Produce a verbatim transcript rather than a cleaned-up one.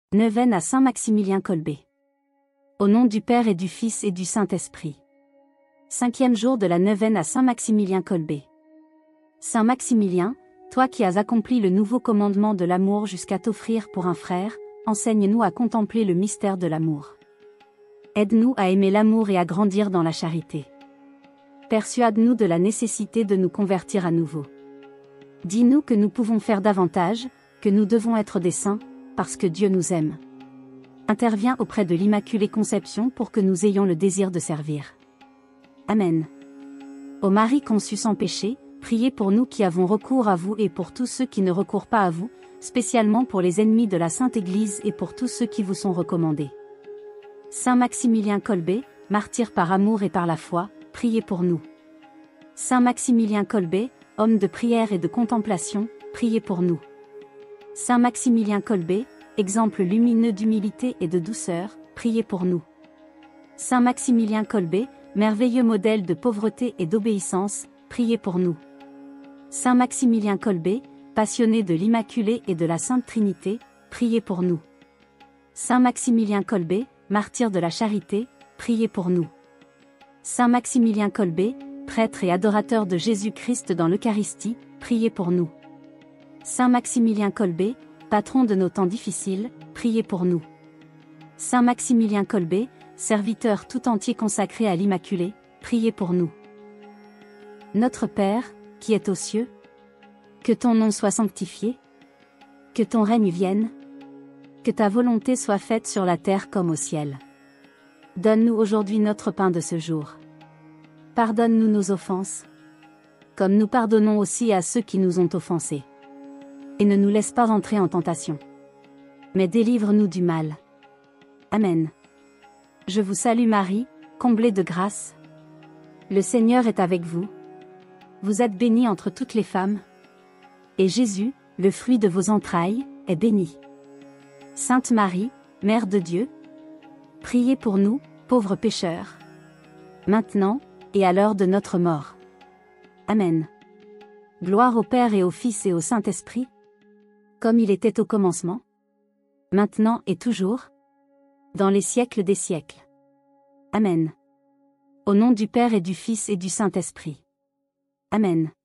Neuvaine à Saint Maximilien Kolbe. Au nom du Père et du Fils et du Saint-Esprit. Cinquième jour de la neuvaine à Saint Maximilien Kolbe. Saint Maximilien, toi qui as accompli le nouveau commandement de l'amour jusqu'à t'offrir pour un frère, enseigne-nous à contempler le mystère de l'amour. Aide-nous à aimer l'amour et à grandir dans la charité. Persuade-nous de la nécessité de nous convertir à nouveau. Dis-nous que nous pouvons faire davantage, que nous devons être des saints, parce que Dieu nous aime. Interviens auprès de l'Immaculée Conception pour que nous ayons le désir de servir. Amen. Ô Marie conçue sans péché, priez pour nous qui avons recours à vous et pour tous ceux qui ne recourent pas à vous, spécialement pour les ennemis de la Sainte Église et pour tous ceux qui vous sont recommandés. Saint Maximilien Kolbe, martyr par amour et par la foi, priez pour nous. Saint Maximilien Kolbe, homme de prière et de contemplation, priez pour nous. Saint Maximilien Kolbe, exemple lumineux d'humilité et de douceur, priez pour nous. Saint Maximilien Kolbe, merveilleux modèle de pauvreté et d'obéissance, priez pour nous. Saint Maximilien Kolbe, passionné de l'Immaculée et de la Sainte Trinité, priez pour nous. Saint Maximilien Kolbe, martyr de la charité, priez pour nous. Saint Maximilien Kolbe, prêtre et adorateur de Jésus-Christ dans l'Eucharistie, priez pour nous. Saint Maximilien Kolbe, patron de nos temps difficiles, priez pour nous. Saint Maximilien Kolbe, serviteur tout entier consacré à l'Immaculée, priez pour nous. Notre Père, qui es aux cieux, que ton nom soit sanctifié, que ton règne vienne, que ta volonté soit faite sur la terre comme au ciel. Donne-nous aujourd'hui notre pain de ce jour. Pardonne-nous nos offenses, comme nous pardonnons aussi à ceux qui nous ont offensés. Et ne nous laisse pas entrer en tentation, mais délivre-nous du mal. Amen. Je vous salue Marie, comblée de grâce. Le Seigneur est avec vous. Vous êtes bénie entre toutes les femmes. Et Jésus, le fruit de vos entrailles, est béni. Sainte Marie, Mère de Dieu, priez pour nous, pauvres pécheurs, maintenant, et à l'heure de notre mort. Amen. Gloire au Père et au Fils et au Saint-Esprit, comme il était au commencement, maintenant et toujours, dans les siècles des siècles. Amen. Au nom du Père et du Fils et du Saint-Esprit. Amen.